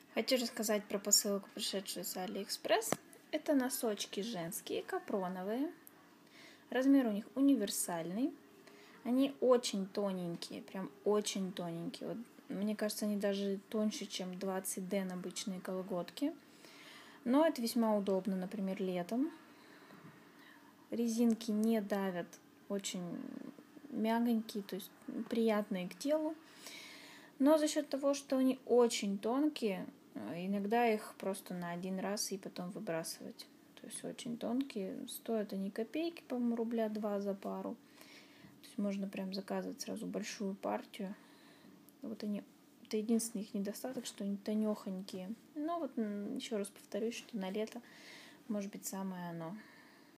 Хочу рассказать про посылку, пришедшую с Алиэкспресс. Это носочки женские, капроновые. Размер у них универсальный. Они очень тоненькие, прям очень тоненькие. Вот, мне кажется, они даже тоньше, чем 20 ден обычные колготки. Но это весьма удобно, например, летом. Резинки не давят, очень мягонькие, то есть приятные к телу. Но за счет того, что они очень тонкие, иногда их просто на один раз и потом выбрасывать. То есть очень тонкие. Стоят они копейки, по-моему, рубля 2 за пару. То есть можно прям заказывать сразу большую партию. Вот они. Это единственный их недостаток, что они тонехонькие. Но вот еще раз повторюсь, что на лето может быть самое оно.